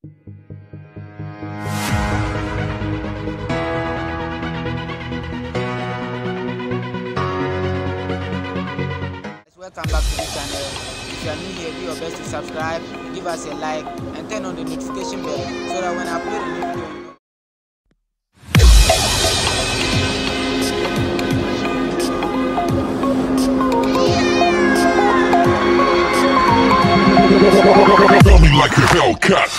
Welcome back to the channel. If you are new here, do your best to subscribe, give us a like, and turn on the notification bell so that when I upload a new video, Feel me like a Hellcat.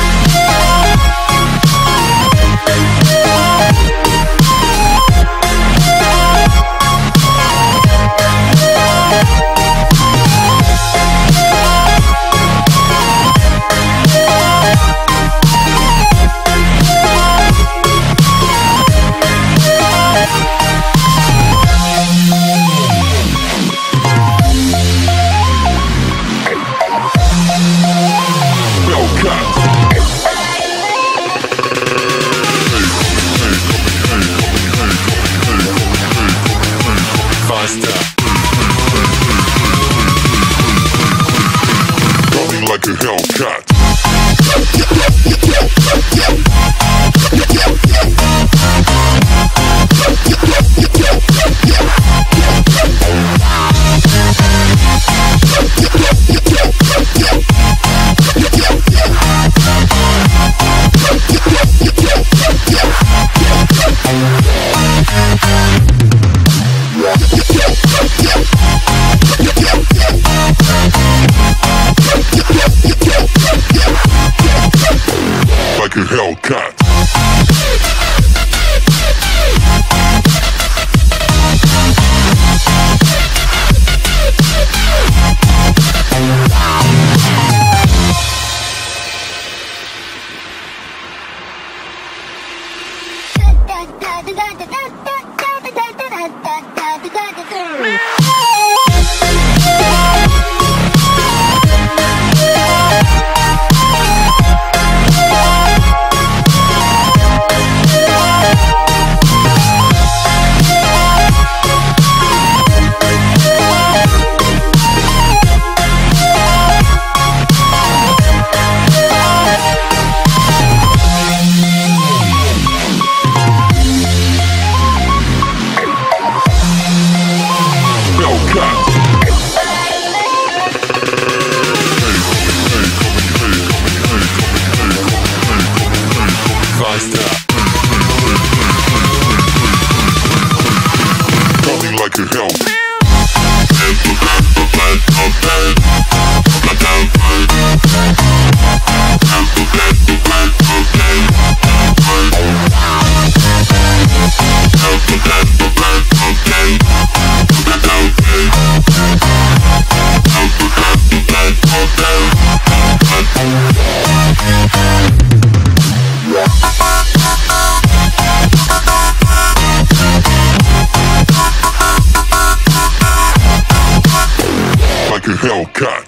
Like a Hellcat. Like a Hellcat. Like a Hellcat. Like a Hellcat.